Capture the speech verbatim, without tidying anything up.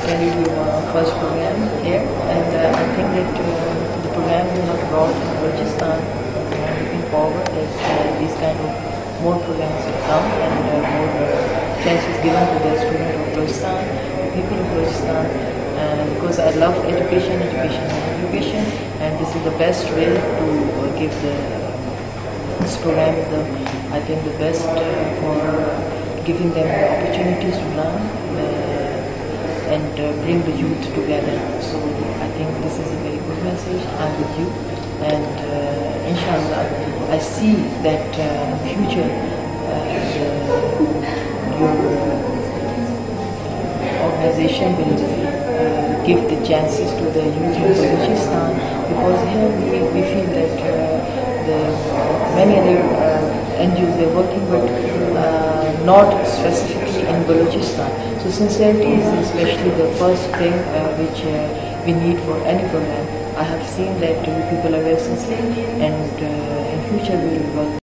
attended your first program here, and uh, I think that uh, the program you have brought in Baluchistan, I'm looking forward that uh, these kind of more programs will come and uh, more uh, chances given to the students of Baluchistan, the people of Baluchistan, uh, because I love education, education and education, and this is the best way to uh, give the this program the, I think the best uh, for giving them the opportunities to learn uh, and uh, bring the youth together. So I think this is a very good message. I'm with you, and uh, inshallah I see that uh, in future uh, the, your organization will uh, give the chances to the youth of Baluchistan, because here we, we feel that uh, the many other uh, N G Os they're working, but uh, not specifically in Baluchistan. So sincerity is especially the first thing uh, which uh, we need for any program. I have seen that uh, people are very sincere, and uh, in future we will work.